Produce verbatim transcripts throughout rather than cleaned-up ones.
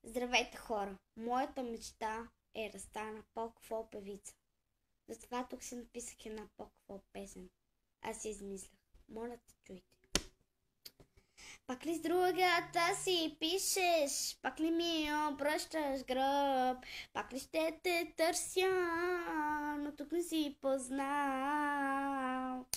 Здравейте, хора! Моята мечта е да стана по-кво певица. Затова тук си написах една по-кво песен. Аз си измислях. Моля те, чуйте. Пак ли с другата си пишеш? Пак ли ми обръщаш гръб? Пак ли ще те търся, но тук не си познал?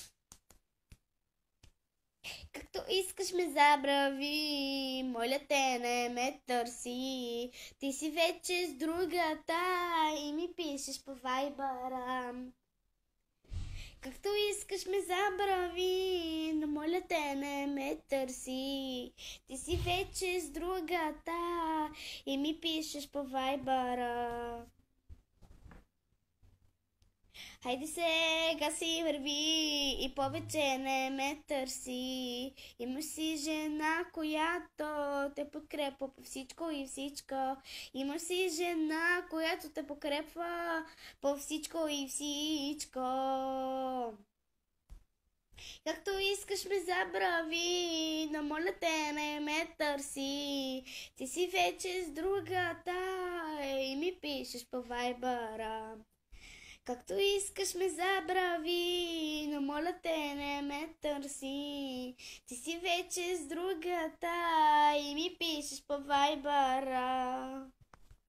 Както искаш ме забрави, моля те не ме търси. Ти си вече с другата и ми пишеш по вайбъра. Както искаш ме забрави, но моля те не ме търси. Ти си вече с другата и ми пишеш по вайбъра. Хайде сега си върви и повече не ме търси. Имаш си жена, която те подкрепва по всичко и всичко. Имаш си жена, която те подкрепва по всичко и всичко. Както искаш ме забрави, но моля те не ме търси. Ти си вече с другата и ми пишеш по вайбъра. Както искаш ме забрави, но моля те не ме търси. Ти си вече с другата и ми пишеш по вайбъра.